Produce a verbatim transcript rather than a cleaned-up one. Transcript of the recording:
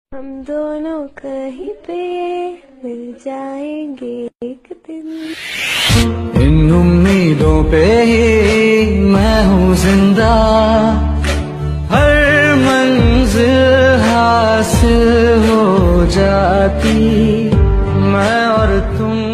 हम दोनों कहीं पे मिल जाएंगे एक दिन। इन उम्मीदों पे ही मैं हूँ जिंदा, हर मंजिल हासिल हो जाती मैं और तुम